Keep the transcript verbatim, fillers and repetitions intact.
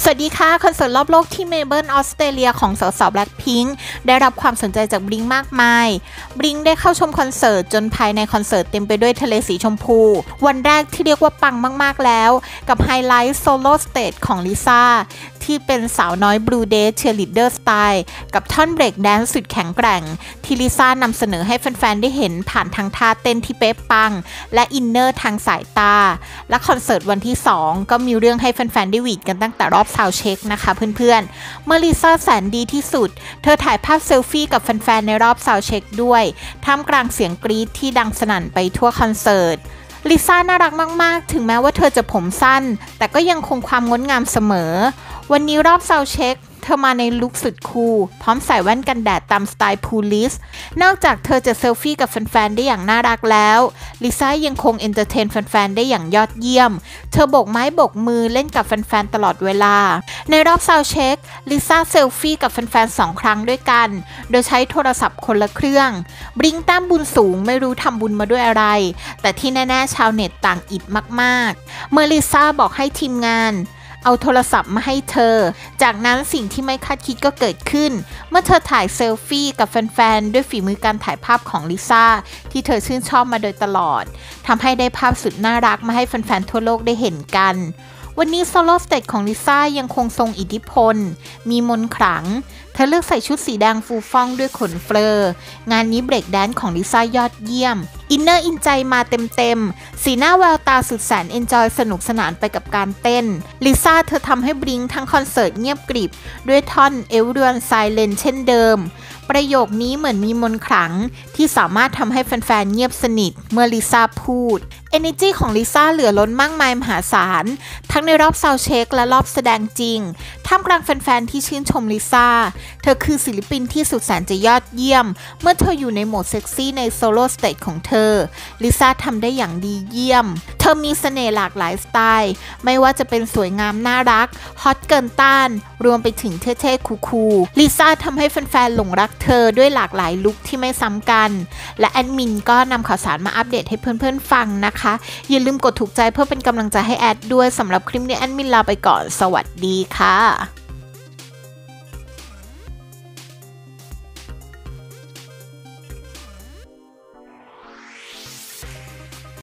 สวัสดีค่ะคอนเสิร์ตรอบโลกที่เมลเบิร์นออสเตรเลียของสาวๆ Blackpink ได้รับความสนใจจากบลิงมากมายบลิงได้เข้าชมคอนเสิร์ตจนภายในคอนเสิร์ตเต็มไปด้วยทะเลสีชมพูวันแรกที่เรียกว่าปังมากๆแล้วกับไฮไลท์โซโล่สเตจของลิซ่าที่เป็นสาวน้อยบลูเดย์เชียร์ลีดเดอร์สไตล์กับท่อนเบรกแดนซ์สุดแข็งแกร่งที่ลิซ่านำเสนอให้แฟนๆได้เห็นผ่านทางท่าเต้นที่เป๊ะปังและอินเนอร์ทางสายตาและคอนเสิร์ตวันที่สองก็มีเรื่องให้แฟนๆได้หวีดกันตั้งแต่รอบซาวด์เช็คนะคะเพื่อนๆเมื่อลิซ่าแสนดีที่สุดเธอถ่ายภาพเซลฟี่กับแฟนๆในรอบซาวด์เช็คด้วยท่ามกลางเสียงกรี๊ดที่ดังสนั่นไปทั่วคอนเสิร์ตลิซ่าน่ารักมากๆถึงแม้ว่าเธอจะผมสั้นแต่ก็ยังคงความงดงามเสมอวันนี้รอบซาวด์เช็คเธอมาในลุคสุดคูลพร้อมใส่แว่นกันแดดตามสไตล์พูลิสนอกจากเธอจะเซลฟี่กับแฟนๆได้อย่างน่ารักแล้วลิซ่ายังคงเอนเตอร์เทนแฟนๆได้อย่างยอดเยี่ยมเธอโบกไม้โบกมือเล่นกับแฟนๆตลอดเวลาในรอบซาวด์เช็คลิซ่าเซลฟี่กับแฟนๆสองครั้งด้วยกันโดยใช้โทรศัพท์คนละเครื่องบลิงแต้มบุญสูงไม่รู้ทำบุญมาด้วยอะไรแต่ที่แน่ๆชาวเน็ตต่างอิดมากๆเมื่อลิซ่าบอกให้ทีมงานเอาโทรศัพท์มาให้เธอจากนั้นสิ่งที่ไม่คาดคิดก็เกิดขึ้นเมื่อเธอถ่ายเซลฟี่กับแฟนๆด้วยฝีมือการถ่ายภาพของลิซ่าที่เธอชื่นชอบมาโดยตลอดทำให้ได้ภาพสุดน่ารักมาให้แฟนๆทั่วโลกได้เห็นกันวันนี้โซโล่สเตจของลิซ่ายังคงทรงอิทธิพลมีมนต์ขลังเธอเลือกใส่ชุดสีแดงฟูฟ่องด้วยขนเฟลองานนี้เบรกแดนซ์ของลิซ่ายอดเยี่ยมอินเนอร์อินใจมาเต็มๆสีหน้าแววตาสุดแสนเอนจอยสนุกสนานไปกับการเต้นลิซ่าเธอทำให้บลิงทั้งคอนเสิร์ตเงียบกริบด้วยท่อน Everyone Silent เช่นเดิมประโยคนี้เหมือนมีมนต์ขลังที่สามารถทำให้แฟนๆเงียบสนิทเมื่อลิซ่าพูด Energy ของลิซ่าเหลือล้นมากมายมหาศาลทั้งในรอบซาวด์เช็คและรอบแสดงจริงท่ามกลางแฟนๆที่ชื่นชมลิซ่าเธอคือศิลปินที่สุดแสนจะยอดเยี่ยมเมื่อเธออยู่ในโหมดเซ็กซี่ในโซโล่สเตจของเธอลิซ่าทำได้อย่างดีเยี่ยมเธอมีเสน่ห์หลากหลายสไตล์ไม่ว่าจะเป็นสวยงามน่ารักฮอตเกินต้านรวมไปถึงเท่ๆคูลๆลิซ่าทำให้แฟนๆหลงรักเธอด้วยหลากหลายลุคที่ไม่ซ้ำกันและแอดมินก็นำข่าวสารมาอัปเดตให้เพื่อนๆฟังนะคะอย่าลืมกดถูกใจเพื่อเป็นกำลังใจให้แอดด้วยสำหรับคลิปนี้แอดมินลาไปก่อนสวัสดีค่ะ